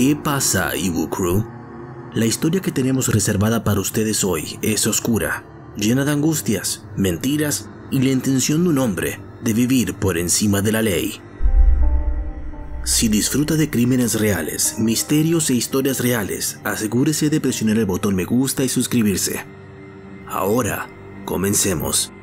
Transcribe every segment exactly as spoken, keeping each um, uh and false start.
¿Qué pasa, Iwu Crew? La historia que tenemos reservada para ustedes hoy es oscura, llena de angustias, mentiras y la intención de un hombre de vivir por encima de la ley. Si disfruta de crímenes reales, misterios e historias reales, asegúrese de presionar el botón me gusta y suscribirse. Ahora, comencemos.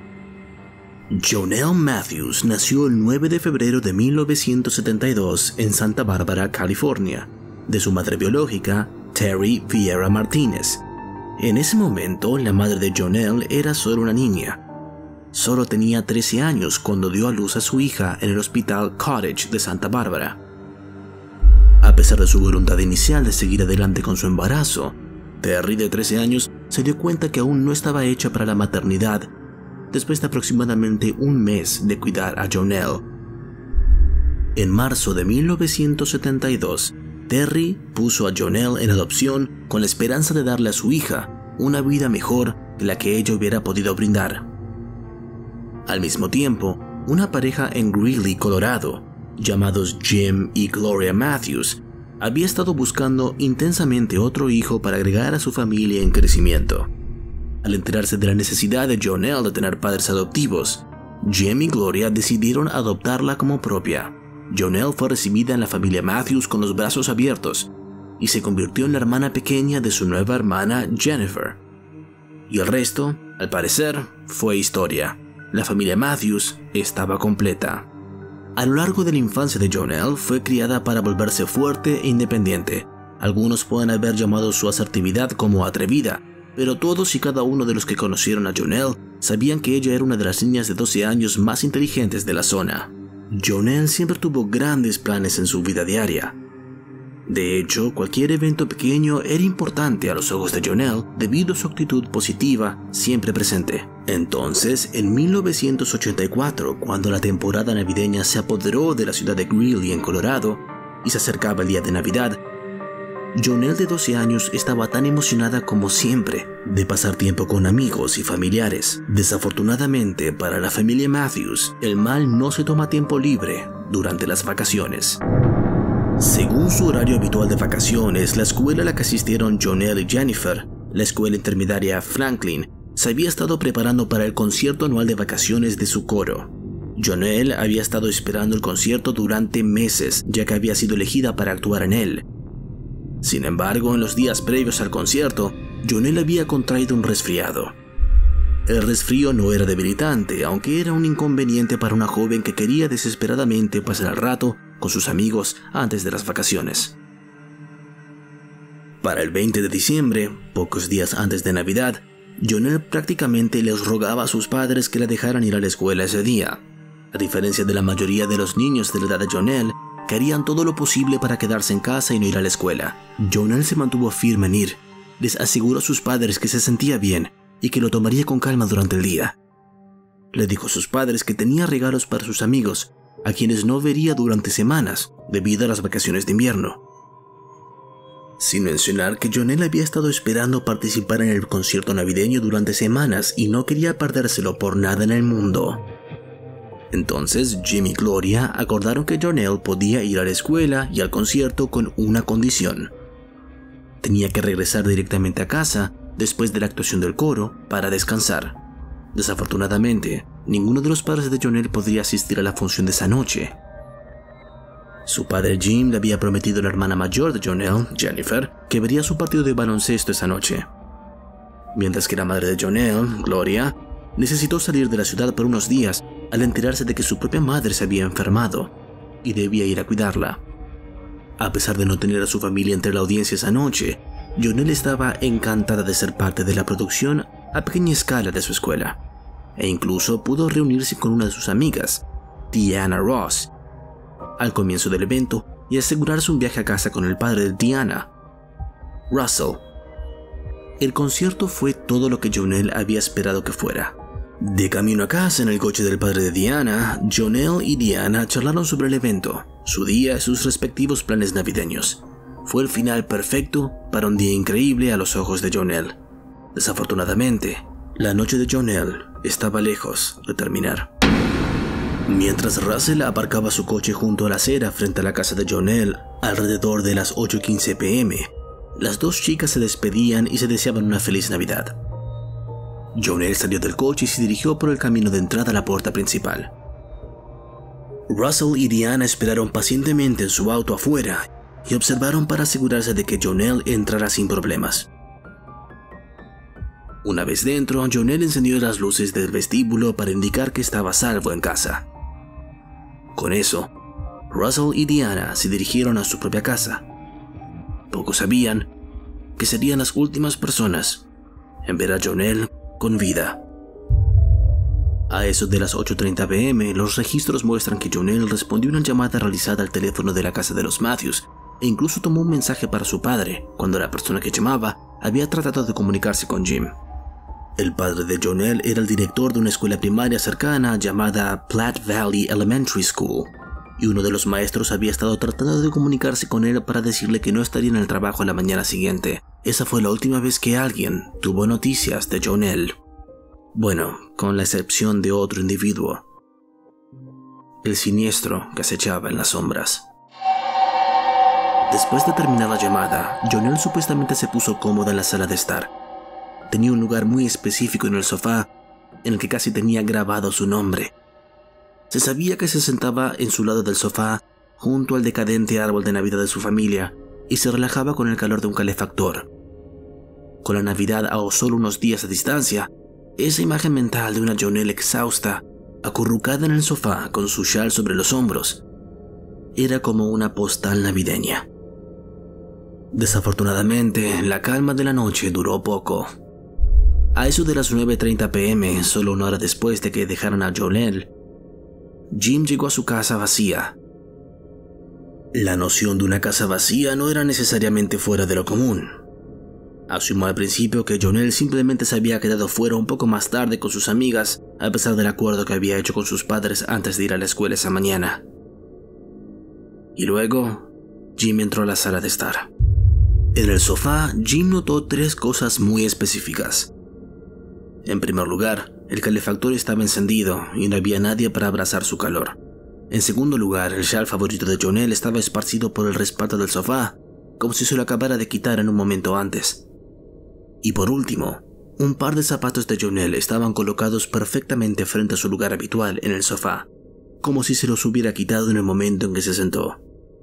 Jonelle Matthews nació el nueve de febrero de mil novecientos setenta y dos en Santa Bárbara, California, de su madre biológica, Terry Vieira Martínez. En ese momento, la madre de Jonelle era solo una niña. Solo tenía trece años cuando dio a luz a su hija en el Hospital Cottage de Santa Bárbara. A pesar de su voluntad inicial de seguir adelante con su embarazo, Terry, de trece años, se dio cuenta que aún no estaba hecha para la maternidad después de aproximadamente un mes de cuidar a Jonelle. En marzo de mil novecientos setenta y dos, Terry puso a Jonelle en adopción con la esperanza de darle a su hija una vida mejor que la que ella hubiera podido brindar. Al mismo tiempo, una pareja en Greeley, Colorado, llamados Jim y Gloria Matthews, había estado buscando intensamente otro hijo para agregar a su familia en crecimiento. Al enterarse de la necesidad de Jonelle de tener padres adoptivos, Jim y Gloria decidieron adoptarla como propia. Jonelle fue recibida en la familia Matthews con los brazos abiertos y se convirtió en la hermana pequeña de su nueva hermana Jennifer. Y el resto, al parecer, fue historia. La familia Matthews estaba completa. A lo largo de la infancia de Jonelle fue criada para volverse fuerte e independiente. Algunos pueden haber llamado su asertividad como atrevida, pero todos y cada uno de los que conocieron a Jonelle sabían que ella era una de las niñas de doce años más inteligentes de la zona. Jonelle siempre tuvo grandes planes en su vida diaria. De hecho, cualquier evento pequeño era importante a los ojos de Jonelle debido a su actitud positiva siempre presente. Entonces, en mil novecientos ochenta y cuatro, cuando la temporada navideña se apoderó de la ciudad de Greeley en Colorado y se acercaba el día de Navidad, Jonelle, de doce años, estaba tan emocionada como siempre de pasar tiempo con amigos y familiares. Desafortunadamente para la familia Matthews, el mal no se toma tiempo libre durante las vacaciones. Según su horario habitual de vacaciones, la escuela a la que asistieron Jonelle y Jennifer, la escuela intermediaria Franklin, se había estado preparando para el concierto anual de vacaciones de su coro. Jonelle había estado esperando el concierto durante meses, ya que había sido elegida para actuar en él. Sin embargo, en los días previos al concierto, Jonelle había contraído un resfriado. El resfrío no era debilitante, aunque era un inconveniente para una joven que quería desesperadamente pasar el rato con sus amigos antes de las vacaciones. Para el veinte de diciembre, pocos días antes de Navidad, Jonelle prácticamente les rogaba a sus padres que la dejaran ir a la escuela ese día. A diferencia de la mayoría de los niños de la edad de Jonelle, que harían todo lo posible para quedarse en casa y no ir a la escuela, Jonelle se mantuvo firme en ir. Les aseguró a sus padres que se sentía bien y que lo tomaría con calma durante el día. Le dijo a sus padres que tenía regalos para sus amigos, a quienes no vería durante semanas debido a las vacaciones de invierno. Sin mencionar que Jonelle había estado esperando participar en el concierto navideño durante semanas y no quería perdérselo por nada en el mundo. Entonces, Jim y Gloria acordaron que Jonelle podía ir a la escuela y al concierto con una condición. Tenía que regresar directamente a casa después de la actuación del coro para descansar. Desafortunadamente, ninguno de los padres de Jonelle podría asistir a la función de esa noche. Su padre Jim le había prometido a la hermana mayor de Jonelle, Jennifer, que vería su partido de baloncesto esa noche. Mientras que la madre de Jonelle, Gloria, necesitó salir de la ciudad por unos días al enterarse de que su propia madre se había enfermado y debía ir a cuidarla. A pesar de no tener a su familia entre la audiencia esa noche, Jonelle estaba encantada de ser parte de la producción a pequeña escala de su escuela, e incluso pudo reunirse con una de sus amigas, Diana Ross, al comienzo del evento y asegurarse un viaje a casa con el padre de Diana, Russell. El concierto fue todo lo que Jonelle había esperado que fuera. De camino a casa en el coche del padre de Diana, Jonelle y Diana charlaron sobre el evento, su día y sus respectivos planes navideños. Fue el final perfecto para un día increíble a los ojos de Jonelle. Desafortunadamente, la noche de Jonelle estaba lejos de terminar. Mientras Russell aparcaba su coche junto a la acera frente a la casa de Jonelle alrededor de las ocho quince p m, las dos chicas se despedían y se deseaban una feliz Navidad. Jonelle salió del coche y se dirigió por el camino de entrada a la puerta principal. Russell y Diana esperaron pacientemente en su auto afuera y observaron para asegurarse de que Jonelle entrara sin problemas. Una vez dentro, Jonelle encendió las luces del vestíbulo para indicar que estaba a salvo en casa. Con eso, Russell y Diana se dirigieron a su propia casa. Pocos sabían que serían las últimas personas en ver a Jonelle con vida. A eso de las ocho treinta p m, los registros muestran que Jonelle respondió una llamada realizada al teléfono de la casa de los Matthews e incluso tomó un mensaje para su padre cuando la persona que llamaba había tratado de comunicarse con Jim. El padre de Jonelle era el director de una escuela primaria cercana llamada Platte Valley Elementary School, y uno de los maestros había estado tratando de comunicarse con él para decirle que no estaría en el trabajo a la mañana siguiente. Esa fue la última vez que alguien tuvo noticias de Jonelle. Bueno, con la excepción de otro individuo, el siniestro que acechaba en las sombras. Después de terminar la llamada, Jonelle supuestamente se puso cómoda en la sala de estar. Tenía un lugar muy específico en el sofá, en el que casi tenía grabado su nombre. Se sabía que se sentaba en su lado del sofá, junto al decadente árbol de Navidad de su familia, y se relajaba con el calor de un calefactor. Con la Navidad a solo unos días de distancia, esa imagen mental de una Jonelle exhausta, acurrucada en el sofá con su chal sobre los hombros, era como una postal navideña. Desafortunadamente, la calma de la noche duró poco. A eso de las nueve treinta p m, solo una hora después de que dejaran a Jonelle, Jim llegó a su casa vacía. La noción de una casa vacía no era necesariamente fuera de lo común. Asumió al principio que Jonelle simplemente se había quedado fuera un poco más tarde con sus amigas, a pesar del acuerdo que había hecho con sus padres antes de ir a la escuela esa mañana. Y luego, Jim entró a la sala de estar. En el sofá, Jim notó tres cosas muy específicas. En primer lugar, el calefactor estaba encendido y no había nadie para abrazar su calor. En segundo lugar, el chal favorito de Jonelle estaba esparcido por el respaldo del sofá, como si se lo acabara de quitar en un momento antes. Y por último, un par de zapatos de Jonelle estaban colocados perfectamente frente a su lugar habitual en el sofá, como si se los hubiera quitado en el momento en que se sentó.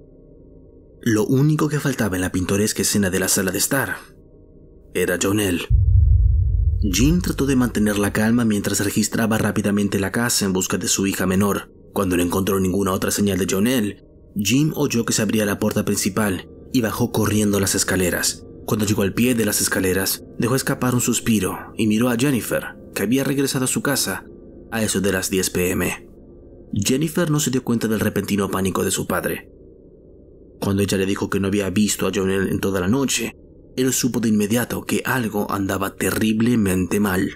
Lo único que faltaba en la pintoresca escena de la sala de estar era Jonelle. Jim trató de mantener la calma mientras registraba rápidamente la casa en busca de su hija menor. Cuando no encontró ninguna otra señal de Jonelle, Jim oyó que se abría la puerta principal y bajó corriendo las escaleras. Cuando llegó al pie de las escaleras, dejó escapar un suspiro y miró a Jennifer, que había regresado a su casa a eso de las diez p m Jennifer no se dio cuenta del repentino pánico de su padre. Cuando ella le dijo que no había visto a Jonelle en toda la noche, él supo de inmediato que algo andaba terriblemente mal.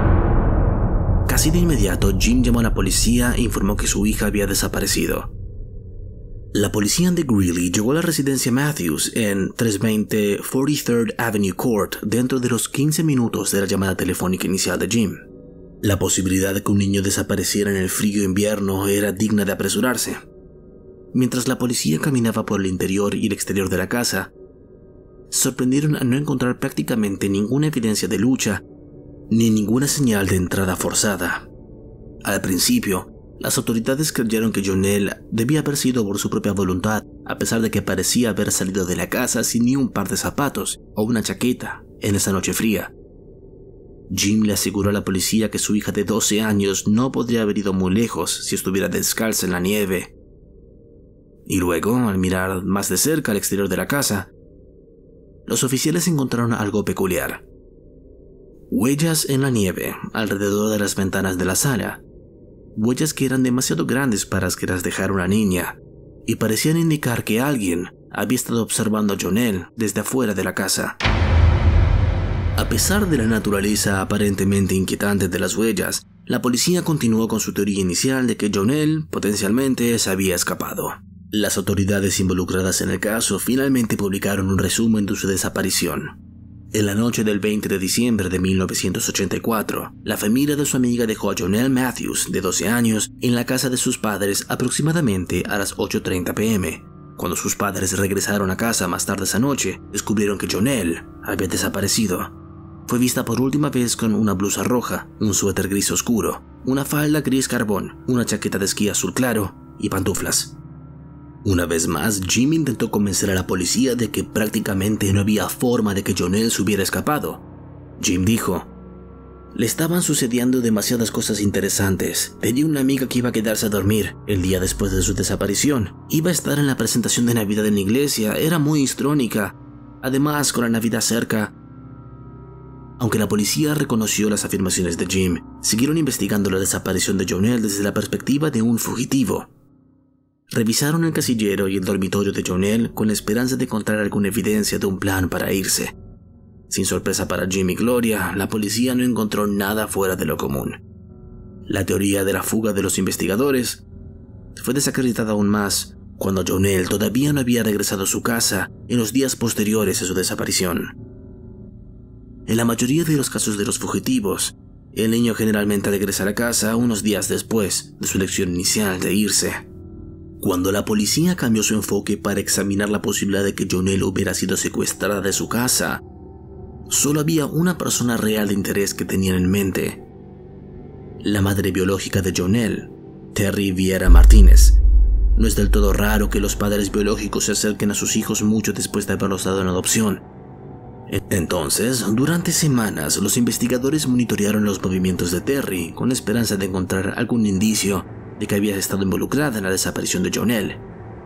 Casi de inmediato, Jim llamó a la policía e informó que su hija había desaparecido. La policía de Greeley llegó a la residencia Matthews en trescientos veinte forty-third Avenue Court dentro de los quince minutos de la llamada telefónica inicial de Jim. La posibilidad de que un niño desapareciera en el frío invierno era digna de apresurarse. Mientras la policía caminaba por el interior y el exterior de la casa, sorprendieron a no encontrar prácticamente ninguna evidencia de lucha ni ninguna señal de entrada forzada. Al principio, las autoridades creyeron que Jonelle debía haber sido por su propia voluntad, a pesar de que parecía haber salido de la casa sin ni un par de zapatos o una chaqueta en esa noche fría. Jim le aseguró a la policía que su hija de doce años no podría haber ido muy lejos si estuviera descalza en la nieve. Y luego, al mirar más de cerca al exterior de la casa, los oficiales encontraron algo peculiar. Huellas en la nieve alrededor de las ventanas de la sala. Huellas que eran demasiado grandes para que las dejara una niña, y parecían indicar que alguien había estado observando a Jonelle desde afuera de la casa. A pesar de la naturaleza aparentemente inquietante de las huellas, la policía continuó con su teoría inicial de que Jonelle potencialmente se había escapado. Las autoridades involucradas en el caso finalmente publicaron un resumen de su desaparición. En la noche del veinte de diciembre de mil novecientos ochenta y cuatro, la familia de su amiga dejó a Jonelle Matthews, de doce años, en la casa de sus padres aproximadamente a las ocho treinta pm. Cuando sus padres regresaron a casa más tarde esa noche, descubrieron que Jonelle había desaparecido. Fue vista por última vez con una blusa roja, un suéter gris oscuro, una falda gris carbón, una chaqueta de esquí azul claro y pantuflas. Una vez más, Jim intentó convencer a la policía de que prácticamente no había forma de que Jonelle se hubiera escapado. Jim dijo: le estaban sucediendo demasiadas cosas interesantes. Tenía una amiga que iba a quedarse a dormir el día después de su desaparición. Iba a estar en la presentación de Navidad en la iglesia, era muy histrónica. Además, con la Navidad cerca. Aunque la policía reconoció las afirmaciones de Jim, siguieron investigando la desaparición de Jonelle desde la perspectiva de un fugitivo. Revisaron el casillero y el dormitorio de Jonelle con la esperanza de encontrar alguna evidencia de un plan para irse. Sin sorpresa para Jim y Gloria, la policía no encontró nada fuera de lo común. La teoría de la fuga de los investigadores fue desacreditada aún más cuando Jonelle todavía no había regresado a su casa en los días posteriores a su desaparición. En la mayoría de los casos de los fugitivos, el niño generalmente regresa a la casa unos días después de su elección inicial de irse. Cuando la policía cambió su enfoque para examinar la posibilidad de que Jonelle hubiera sido secuestrada de su casa, solo había una persona real de interés que tenían en mente: la madre biológica de Jonelle, Terry Vieira Martínez. No es del todo raro que los padres biológicos se acerquen a sus hijos mucho después de haberlos dado en adopción. Entonces, durante semanas, los investigadores monitorearon los movimientos de Terry con la esperanza de encontrar algún indicio de que había estado involucrada en la desaparición de Jonelle.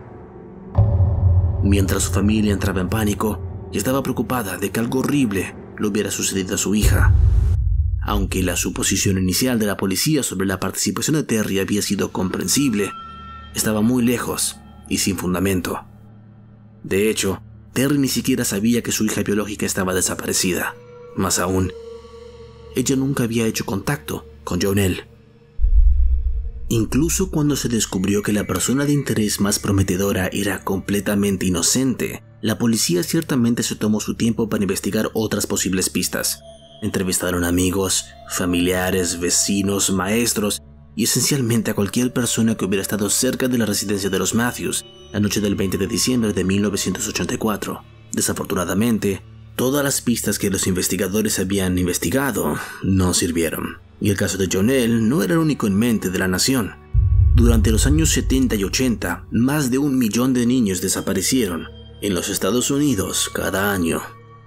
Mientras su familia entraba en pánico y estaba preocupada de que algo horrible le hubiera sucedido a su hija. Aunque la suposición inicial de la policía sobre la participación de Terry había sido comprensible, estaba muy lejos y sin fundamento. De hecho, Terry ni siquiera sabía que su hija biológica estaba desaparecida. Más aún, ella nunca había hecho contacto con Jonelle. Incluso cuando se descubrió que la persona de interés más prometedora era completamente inocente, la policía ciertamente se tomó su tiempo para investigar otras posibles pistas. Entrevistaron amigos, familiares, vecinos, maestros y esencialmente a cualquier persona que hubiera estado cerca de la residencia de los Matthews la noche del veinte de diciembre de mil novecientos ochenta y cuatro. Desafortunadamente, todas las pistas que los investigadores habían investigado no sirvieron, y el caso de Jonelle no era el único en mente de la nación. Durante los años setenta y ochenta, más de un millón de niños desaparecieron en los Estados Unidos cada año.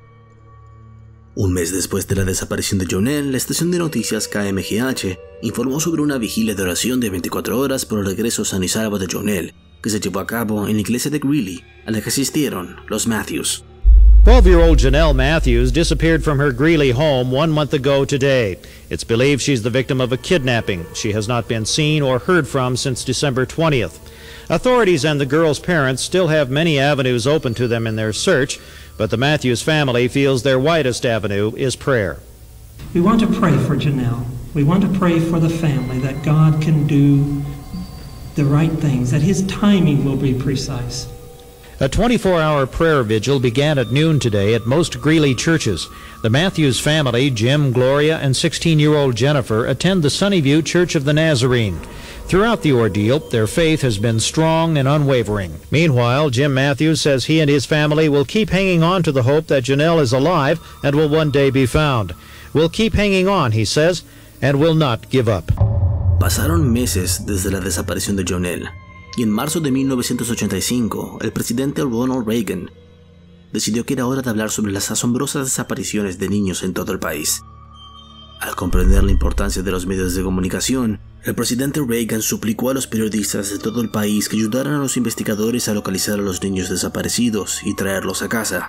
Un mes después de la desaparición de Jonelle, la estación de noticias K M G H informó sobre una vigilia de oración de veinticuatro horas por el regreso sano y salvo de Jonelle, que se llevó a cabo en la iglesia de Greeley, a la que asistieron los Matthews. twelve-year-old Jonelle Matthews disappeared from her Greeley home one month ago today. It's believed she's the victim of a kidnapping. She has not been seen or heard from since December twentieth. Authorities and the girl's parents still have many avenues open to them in their search, but the Matthews family feels their widest avenue is prayer. We want to pray for Jonelle. We want to pray for the family, that God can do the right things, that His timing will be precise. A twenty-four hour prayer vigil began at noon today at most Greeley churches. The Matthews family, Jim, Gloria, and sixteen-year-old Jennifer, attend the Sunnyview Church of the Nazarene. Throughout the ordeal, their faith has been strong and unwavering. Meanwhile, Jim Matthews says he and his family will keep hanging on to the hope that Jonelle is alive and will one day be found. We'll keep hanging on, he says, and will not give up. Pasaron meses desde la desaparición de Jonelle, y en marzo de mil novecientos ochenta y cinco, el presidente Ronald Reagan decidió que era hora de hablar sobre las asombrosas desapariciones de niños en todo el país. Al comprender la importancia de los medios de comunicación, el presidente Reagan suplicó a los periodistas de todo el país que ayudaran a los investigadores a localizar a los niños desaparecidos y traerlos a casa.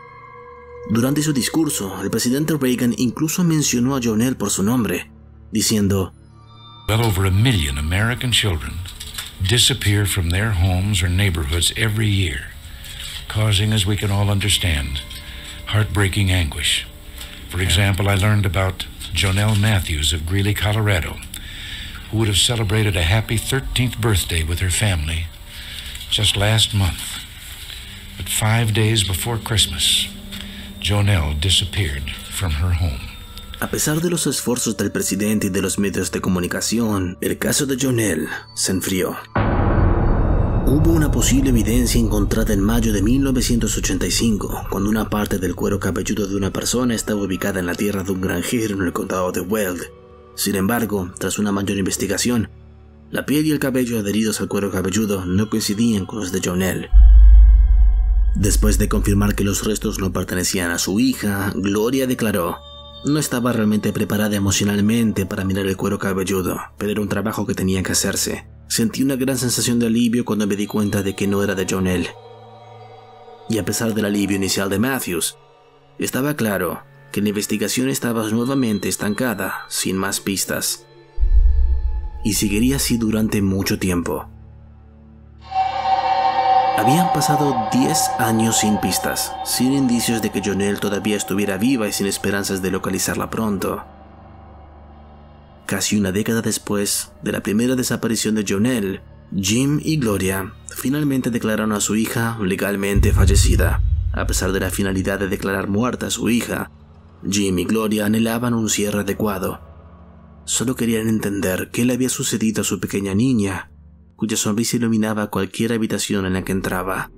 Durante su discurso, el presidente Reagan incluso mencionó a Jonelle por su nombre, diciendo: Well over a million American children disappear from their homes or neighborhoods every year, causing, as we can all understand, heartbreaking anguish. For example, I learned about Jonelle Matthews of Greeley, Colorado, who would have celebrated a happy thirteenth birthday with her family just last month. But five days before Christmas, Jonelle disappeared from her home. A pesar de los esfuerzos del presidente y de los medios de comunicación, el caso de Jonelle se enfrió. Hubo una posible evidencia encontrada en mayo de mil novecientos ochenta y cinco, cuando una parte del cuero cabelludo de una persona estaba ubicada en la tierra de un granjero en el condado de Weld. Sin embargo, tras una mayor investigación, la piel y el cabello adheridos al cuero cabelludo no coincidían con los de Jonelle. Después de confirmar que los restos no pertenecían a su hija, Gloria declaró: "No estaba realmente preparada emocionalmente para mirar el cuero cabelludo, pero era un trabajo que tenía que hacerse. Sentí una gran sensación de alivio cuando me di cuenta de que no era de Jonelle". Y a pesar del alivio inicial de Matthews, estaba claro que la investigación estaba nuevamente estancada, sin más pistas. Y seguiría así durante mucho tiempo. Habían pasado diez años sin pistas, sin indicios de que Jonelle todavía estuviera viva y sin esperanzas de localizarla pronto. Casi una década después de la primera desaparición de Jonelle, Jim y Gloria finalmente declararon a su hija legalmente fallecida. A pesar de la finalidad de declarar muerta a su hija, Jim y Gloria anhelaban un cierre adecuado. Solo querían entender qué le había sucedido a su pequeña niña, cuya sonrisa iluminaba cualquier habitación en la que entraba.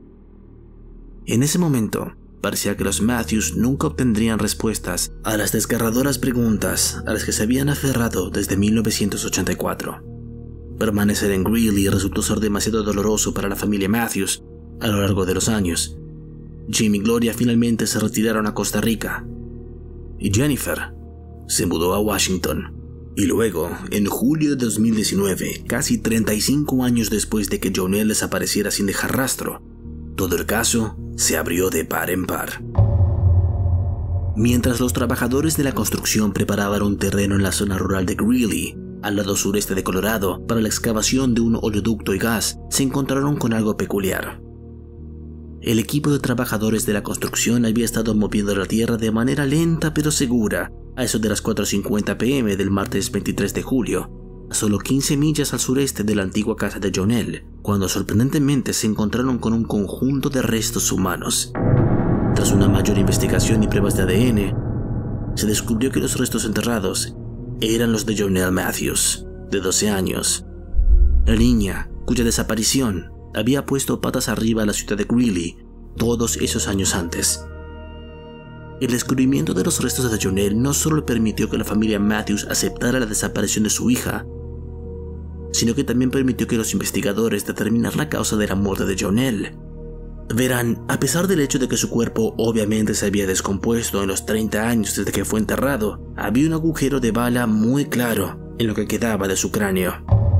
En ese momento, parecía que los Matthews nunca obtendrían respuestas a las desgarradoras preguntas a las que se habían aferrado desde mil novecientos ochenta y cuatro. Permanecer en Greeley resultó ser demasiado doloroso para la familia Matthews a lo largo de los años. Jim y Gloria finalmente se retiraron a Costa Rica, y Jennifer se mudó a Washington. Y luego, en julio de dos mil diecinueve, casi treinta y cinco años después de que Jonelle desapareciera sin dejar rastro, todo el caso se abrió de par en par. Mientras los trabajadores de la construcción preparaban un terreno en la zona rural de Greeley, al lado sureste de Colorado, para la excavación de un oleoducto y gas, se encontraron con algo peculiar. El equipo de trabajadores de la construcción había estado moviendo la tierra de manera lenta pero segura a eso de las cuatro cincuenta p m del martes veintitrés de julio, a solo quince millas al sureste de la antigua casa de Jonelle, cuando sorprendentemente se encontraron con un conjunto de restos humanos. Tras una mayor investigación y pruebas de A D N, se descubrió que los restos enterrados eran los de Jonelle Matthews, de doce años. La niña, cuya desaparición había puesto patas arriba a la ciudad de Greeley todos esos años antes. El descubrimiento de los restos de Jonelle no solo permitió que la familia Matthews aceptara la desaparición de su hija, sino que también permitió que los investigadores determinaran la causa de la muerte de Jonelle. Verán, a pesar del hecho de que su cuerpo obviamente se había descompuesto en los treinta años desde que fue enterrado, había un agujero de bala muy claro en lo que quedaba de su cráneo.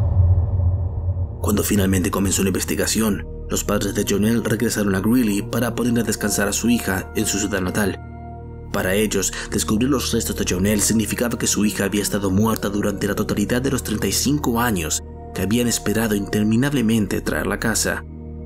Cuando finalmente comenzó la investigación, los padres de Jonelle regresaron a Greeley para poner a descansar a su hija en su ciudad natal. Para ellos, descubrir los restos de Jonelle significaba que su hija había estado muerta durante la totalidad de los treinta y cinco años que habían esperado interminablemente traerla a casa.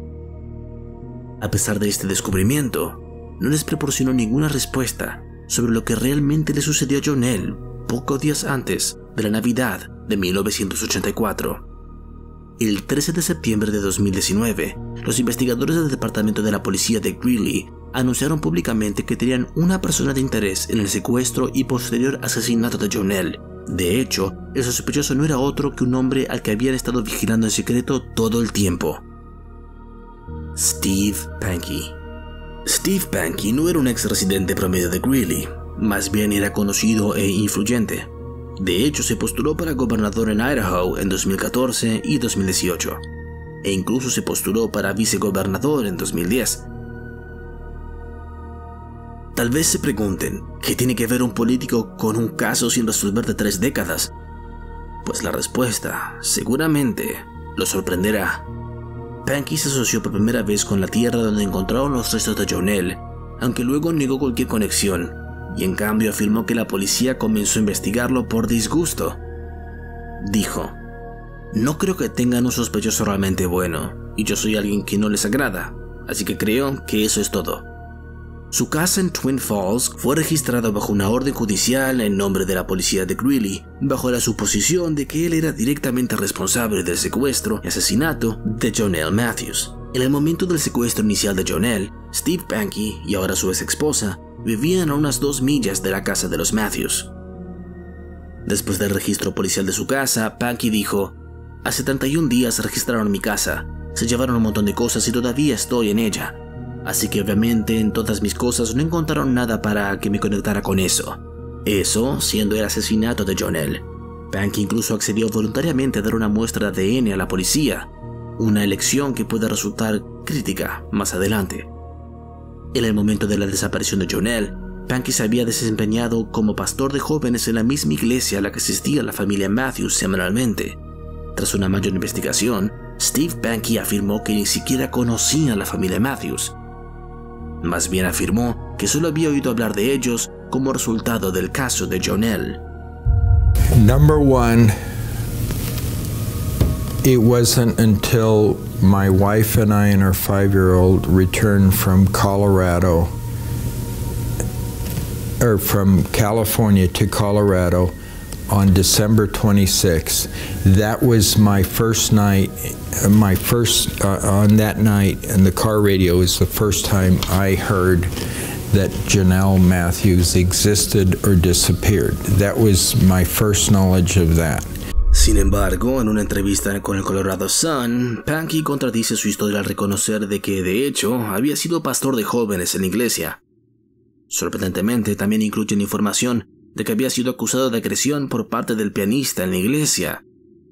A pesar de este descubrimiento, no les proporcionó ninguna respuesta sobre lo que realmente le sucedió a Jonelle pocos días antes de la Navidad de mil novecientos ochenta y cuatro. El trece de septiembre de dos mil diecinueve, los investigadores del Departamento de la Policía de Greeley anunciaron públicamente que tenían una persona de interés en el secuestro y posterior asesinato de Jonelle. De hecho, el sospechoso no era otro que un hombre al que habían estado vigilando en secreto todo el tiempo: Steve Pankey. Steve Pankey no era un ex residente promedio de Greeley, más bien era conocido e influyente. De hecho, se postuló para gobernador en Idaho en dos mil catorce y dos mil dieciocho, e incluso se postuló para vicegobernador en dos mil diez. Tal vez se pregunten, ¿qué tiene que ver un político con un caso sin resolver de tres décadas? Pues la respuesta, seguramente, lo sorprenderá. Pankey se asoció por primera vez con la tierra donde encontraron los restos de Jonelle, aunque luego negó cualquier conexión, y en cambio afirmó que la policía comenzó a investigarlo por disgusto. Dijo: "No creo que tengan un sospechoso realmente bueno, y yo soy alguien que no les agrada, así que creo que eso es todo". Su casa en Twin Falls fue registrada bajo una orden judicial en nombre de la policía de Greeley, bajo la suposición de que él era directamente responsable del secuestro y asesinato de Jonelle Matthews. En el momento del secuestro inicial de Jonelle, Steve Pankey y ahora su ex esposa vivían a unas dos millas de la casa de los Matthews. Después del registro policial de su casa, Pankey dijo: "Hace setenta y un días registraron mi casa, se llevaron un montón de cosas y todavía estoy en ella. Así que obviamente en todas mis cosas no encontraron nada para que me conectara con eso. Eso siendo el asesinato de Jonelle". Pankey incluso accedió voluntariamente a dar una muestra de A D N a la policía, una elección que puede resultar crítica más adelante. En el momento de la desaparición de Jonelle, Pankey se había desempeñado como pastor de jóvenes en la misma iglesia a la que asistía la familia Matthews semanalmente. Tras una mayor investigación, Steve Pankey afirmó que ni siquiera conocía a la familia Matthews. Más bien afirmó que solo había oído hablar de ellos como resultado del caso de Jonelle. Number one, it wasn't until my wife and I and our five-year-old returned from Colorado, or from California to Colorado on December twenty-sixth. That was my first night, my first, uh, on that night, and the car radio was the first time I heard that Jonelle Matthews existed or disappeared. That was my first knowledge of that. Sin embargo, en una entrevista con el Colorado Sun, Pankey contradice su historia al reconocer de que, de hecho, había sido pastor de jóvenes en la iglesia. Sorprendentemente, también incluye la información de que había sido acusado de agresión por parte del pianista en la iglesia.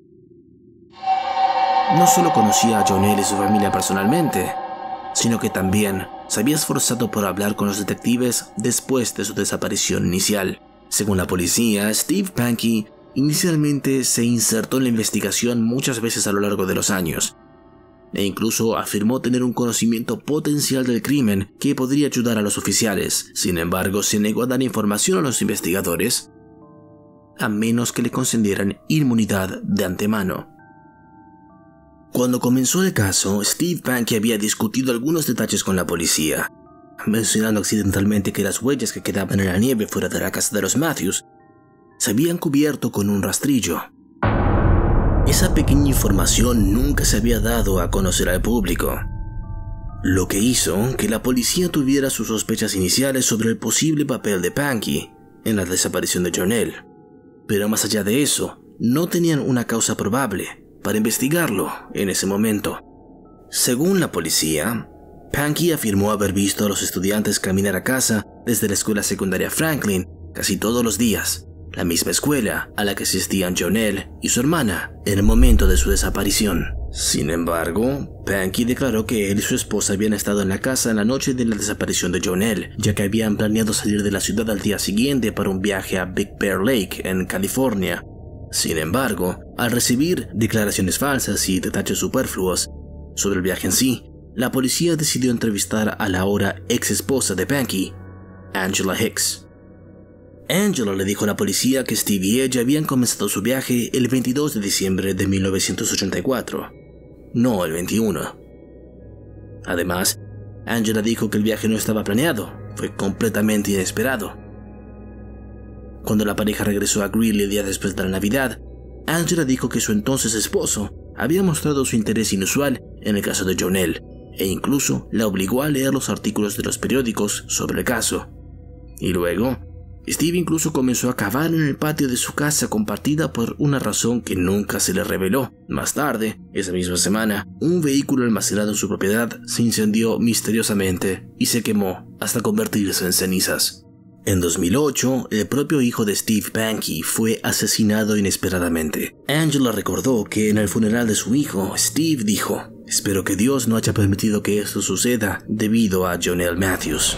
No solo conocía a Jonelle y su familia personalmente, sino que también se había esforzado por hablar con los detectives después de su desaparición inicial. Según la policía, Steve Pankey inicialmente se insertó en la investigación muchas veces a lo largo de los años, e incluso afirmó tener un conocimiento potencial del crimen que podría ayudar a los oficiales. Sin embargo, se negó a dar información a los investigadores, a menos que le concedieran inmunidad de antemano. Cuando comenzó el caso, Steve Pankey había discutido algunos detalles con la policía, mencionando accidentalmente que las huellas que quedaban en la nieve fuera de la casa de los Matthews se habían cubierto con un rastrillo. Esa pequeña información nunca se había dado a conocer al público, lo que hizo que la policía tuviera sus sospechas iniciales sobre el posible papel de Pankey en la desaparición de Jonelle. Pero más allá de eso, no tenían una causa probable para investigarlo en ese momento. Según la policía, Pankey afirmó haber visto a los estudiantes caminar a casa desde la escuela secundaria Franklin casi todos los días, la misma escuela a la que asistían Jonelle y su hermana en el momento de su desaparición. Sin embargo, Pankey declaró que él y su esposa habían estado en la casa en la noche de la desaparición de Jonelle, ya que habían planeado salir de la ciudad al día siguiente para un viaje a Big Bear Lake, en California. Sin embargo, al recibir declaraciones falsas y detalles superfluos sobre el viaje en sí, la policía decidió entrevistar a la ahora ex esposa de Pankey, Angela Hicks. Angela le dijo a la policía que Steve y ella habían comenzado su viaje el veintidós de diciembre de mil novecientos ochenta y cuatro, no el veintiuno. Además, Angela dijo que el viaje no estaba planeado, fue completamente inesperado. Cuando la pareja regresó a Greeley el día después de la Navidad, Angela dijo que su entonces esposo había mostrado su interés inusual en el caso de Jonelle, e incluso la obligó a leer los artículos de los periódicos sobre el caso. Y luego, Steve incluso comenzó a cavar en el patio de su casa compartida por una razón que nunca se le reveló. Más tarde, esa misma semana, un vehículo almacenado en su propiedad se incendió misteriosamente y se quemó hasta convertirse en cenizas. En dos mil ocho, el propio hijo de Steve Pankey fue asesinado inesperadamente. Angela recordó que en el funeral de su hijo, Steve dijo: "Espero que Dios no haya permitido que esto suceda debido a Jonelle Matthews".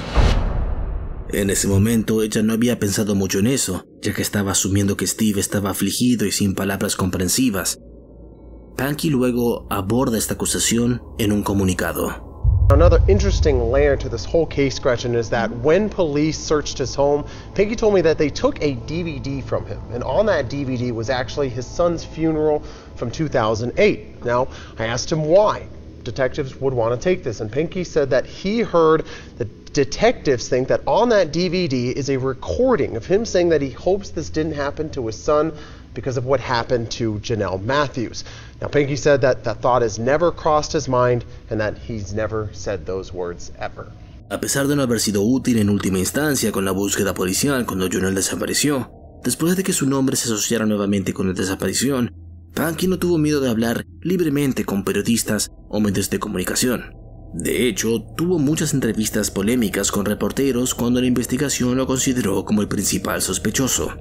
En ese momento ella no había pensado mucho en eso, ya que estaba asumiendo que Steve estaba afligido y sin palabras comprensivas. Pankey luego aborda esta acusación en un comunicado. Another interesting layer to this whole case, Gretchen, is that when police searched his home, Pankey told me that they took a D V D from him, and on that D V D was actually his son's funeral from two thousand eight. Now, I asked him why detectives would want to take this, and Pankey said that he heard the detectives think that on that D V D is a recording of him saying that he hopes this didn't happen to his son because of what happened to Jonelle Matthews. Now, Pankey said that that thought has never crossed his mind and that he's never said those words ever. A pesar de no haber sido útil en última instancia con la búsqueda policial cuando Jonell desapareció, después de que su nombre se asociara nuevamente con la desaparición, Punky no tuvo miedo de hablar libremente con periodistas o medios de comunicación. De hecho, tuvo muchas entrevistas polémicas con reporteros cuando la investigación lo consideró como el principal sospechoso.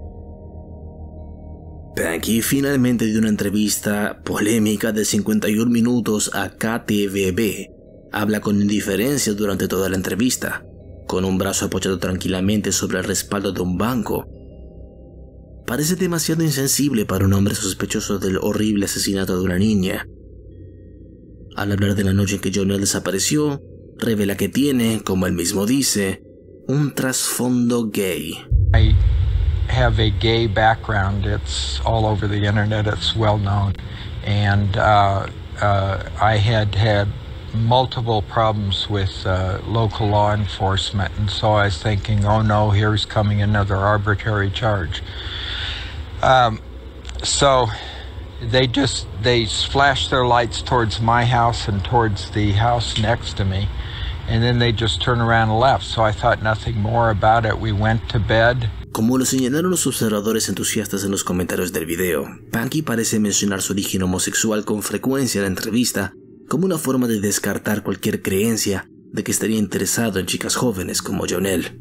Punky finalmente dio una entrevista polémica de cincuenta y un minutos a K T V B. Habla con indiferencia durante toda la entrevista, con un brazo apoyado tranquilamente sobre el respaldo de un banco. Parece demasiado insensible para un hombre sospechoso del horrible asesinato de una niña. Al hablar de la noche en que Jonell desapareció, revela que tiene, como él mismo dice, un trasfondo gay. I have a gay background. It's all over the internet. It's well known. And uh, uh, I had had multiple problems with uh, local law enforcement. And so I was thinking, oh no, here's coming another arbitrary charge. Um, so they just, they flashed their lights towards my house and towards the house next to me. And then they just turned around and left. So I thought nothing more about it. We went to bed. Como lo señalaron los observadores entusiastas en los comentarios del video, Punky parece mencionar su origen homosexual con frecuencia en la entrevista como una forma de descartar cualquier creencia de que estaría interesado en chicas jóvenes como Jonell.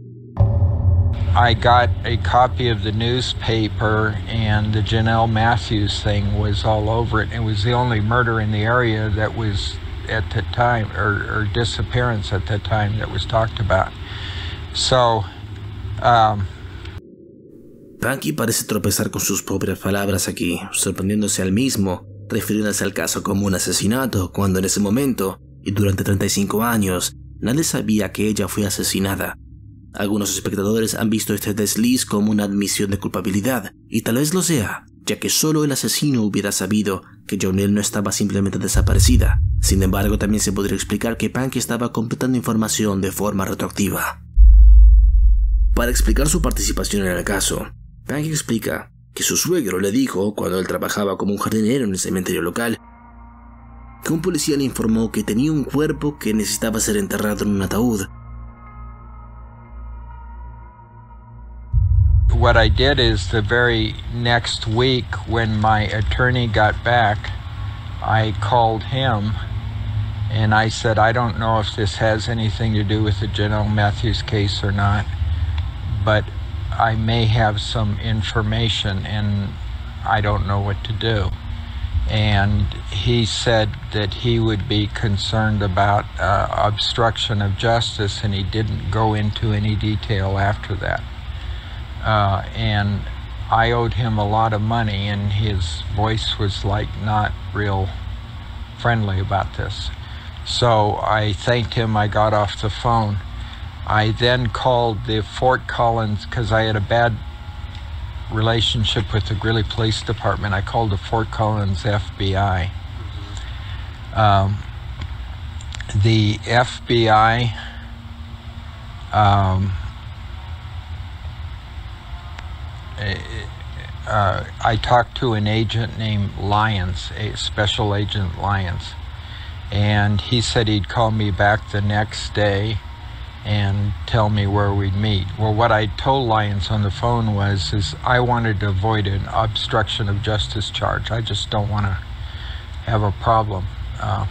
I got a copy of the newspaper and the Jonell Matthews thing was all over it. It was the only murder in the area that was at the time, or, or disappearance at the time that was talked about. So, um, Punky parece tropezar con sus propias palabras aquí, sorprendiéndose al mismo, refiriéndose al caso como un asesinato, cuando en ese momento, y durante treinta y cinco años, nadie sabía que ella fue asesinada. Algunos espectadores han visto este desliz como una admisión de culpabilidad, y tal vez lo sea, ya que solo el asesino hubiera sabido que Jonell no estaba simplemente desaparecida. Sin embargo, también se podría explicar que Punky estaba completando información de forma retroactiva. Para explicar su participación en el caso, Punky explica que su suegro le dijo, cuando él trabajaba como un jardinero en el cementerio local, que un policía le informó que tenía un cuerpo que necesitaba ser enterrado en un ataúd. What I did is the very next week when my attorney got back, I called him and I said, I don't know if this has anything to do with the Jonell Matthews case or not, but I may have some information and I don't know what to do. And he said that he would be concerned about uh, obstruction of justice, and he didn't go into any detail after that. Uh, and I owed him a lot of money, and his voice was like not real friendly about this. So I thanked him. I got off the phone. I then called the Fort Collins, because I had a bad relationship with the Greeley Police Department. I called the Fort Collins F B I. Um, the F B I um, uh, I talked to an agent named Lyons, a Special Agent Lyons, and he said he'd call me back the next day and tell me where we'd meet. Well, what I told Lyons on the phone was is I wanted to avoid an obstruction of justice charge. I just don't want to have a problem. Uh,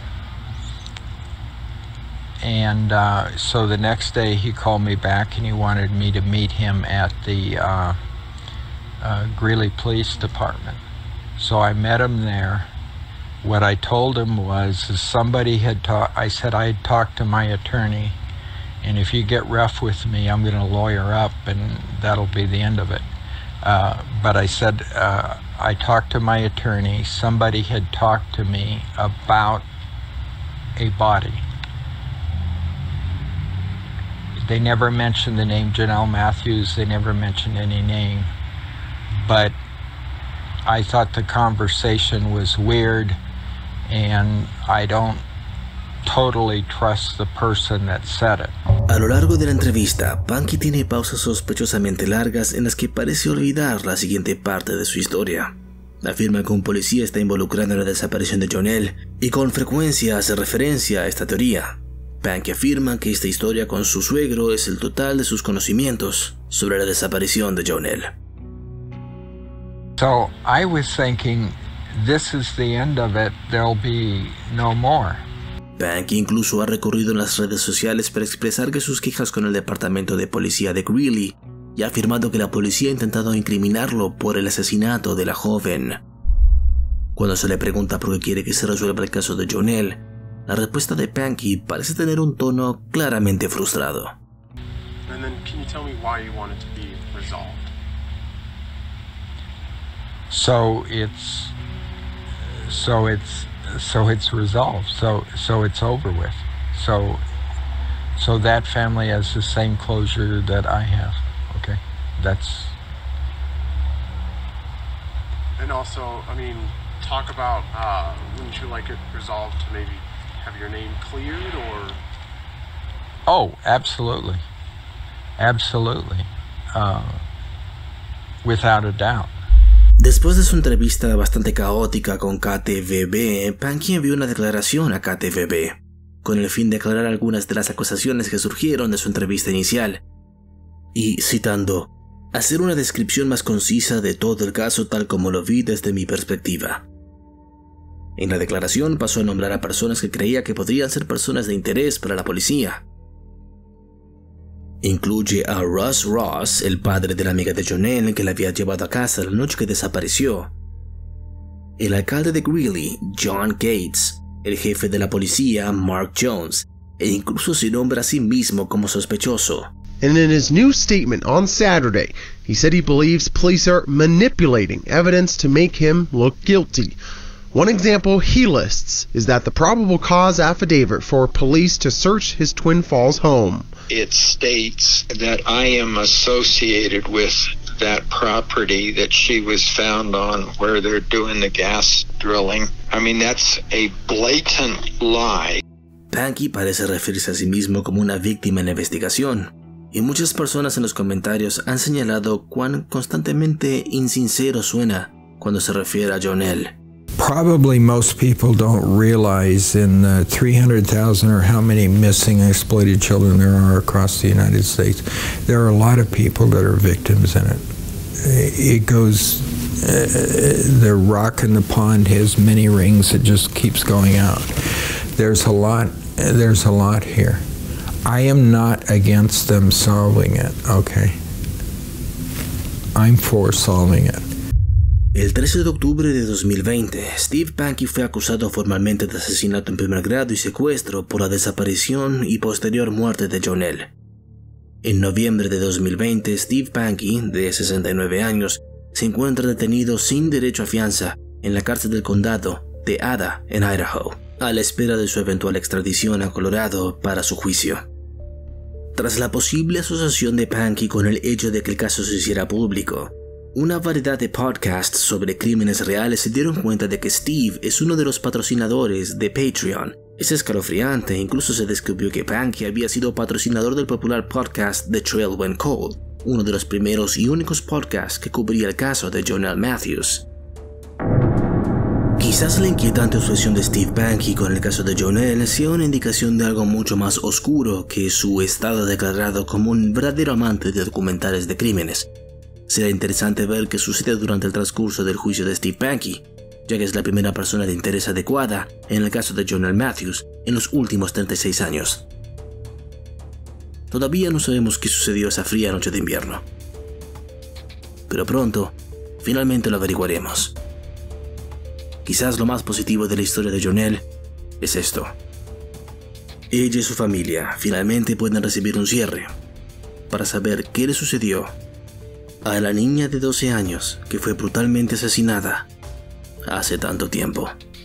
and uh, so the next day he called me back and he wanted me to meet him at the uh, uh, Greeley Police Department. So I met him there. What I told him was is somebody had talked, I said I had talked to my attorney, and if you get rough with me, I'm going to lawyer up, and that'll be the end of it. Uh, but I said, uh, I talked to my attorney. Somebody had talked to me about a body. They never mentioned the name Jonell Matthews. They never mentioned any name. But I thought the conversation was weird, and I don't totally trust the person that said it. A lo largo de la entrevista, Punky tiene pausas sospechosamente largas en las que parece olvidar la siguiente parte de su historia. Afirma que un policía está involucrado en la desaparición de Jonell y con frecuencia hace referencia a esta teoría. Panky afirma que esta historia con su suegro es el total de sus conocimientos sobre la desaparición de Jonelle. So I was thinking, this is the end of it, there'll be no more. Panky incluso ha recorrido en las redes sociales para expresar que sus quejas con el departamento de policía de Greeley y ha afirmado que la policía ha intentado incriminarlo por el asesinato de la joven. Cuando se le pregunta por qué quiere que se resuelva el caso de Jonelle, la respuesta de Panky parece tener un tono claramente frustrado. And then can you tell me why you want it to be resolved? So it's so it's so it's resolved. So so it's over with. So so that family has the same closure that I have. Okay, that's. And also, I mean, talk about uh, wouldn't you like it resolved to maybe have your name cleared or? Oh, absolutely, absolutely, uh, without a doubt. Después de su entrevista bastante caótica con K T V B, Panky envió una declaración a K T V B, con el fin de aclarar algunas de las acusaciones que surgieron de su entrevista inicial. Y, citando, hacer una descripción más concisa de todo el caso tal como lo vi desde mi perspectiva. En la declaración pasó a nombrar a personas que creía que podrían ser personas de interés para la policía. Incluye a Russ Ross, el padre de la amiga de Jonelle que la había llevado a casa la noche que desapareció, el alcalde de Greeley, John Gates, el jefe de la policía, Mark Jones, e incluso se nombra a sí mismo como sospechoso. And in his new statement on Saturday, he said he believes police are manipulating evidence to make him look guilty. One example he lists is that the probable cause affidavit for police to search his Twin Falls home. It states that I am associated with that property that she was found on where they're doing the gas drilling. I mean, that's a blatant lie. Panky parece referirse a sí mismo como una víctima en la investigación, y muchas personas en los comentarios han señalado cuán constantemente insincero suena cuando se refiere a Jonelle. Probably most people don't realize in the three hundred thousand or how many missing and exploited children there are across the United States, there are a lot of people that are victims in it. It goes, uh, the rock in the pond has many rings, it just keeps going out. There's a lot, there's a lot here. I am not against them solving it, okay? I'm for solving it. El trece de octubre de dos mil veinte, Steve Panky fue acusado formalmente de asesinato en primer grado y secuestro por la desaparición y posterior muerte de Jonelle. En noviembre de dos mil veinte, Steve Panky, de sesenta y nueve años, se encuentra detenido sin derecho a fianza en la cárcel del condado de Ada, en Idaho, a la espera de su eventual extradición a Colorado para su juicio. Tras la posible asociación de Panky con el hecho de que el caso se hiciera público, una variedad de podcasts sobre crímenes reales se dieron cuenta de que Steve es uno de los patrocinadores de Patreon. Es escalofriante, incluso se descubrió que Panky había sido patrocinador del popular podcast The Trail Went Cold, uno de los primeros y únicos podcasts que cubría el caso de Jonelle Matthews. Quizás la inquietante obsesión de Steve Panky con el caso de Jonelle sea una indicación de algo mucho más oscuro que su estado declarado como un verdadero amante de documentales de crímenes. Será interesante ver qué sucede durante el transcurso del juicio de Steve Panky, ya que es la primera persona de interés adecuada en el caso de Jonelle Matthews en los últimos treinta y seis años. Todavía no sabemos qué sucedió esa fría noche de invierno, pero pronto, finalmente lo averiguaremos. Quizás lo más positivo de la historia de Jonelle es esto. Ella y su familia finalmente pueden recibir un cierre para saber qué le sucedió a la niña de doce años que fue brutalmente asesinada hace tanto tiempo.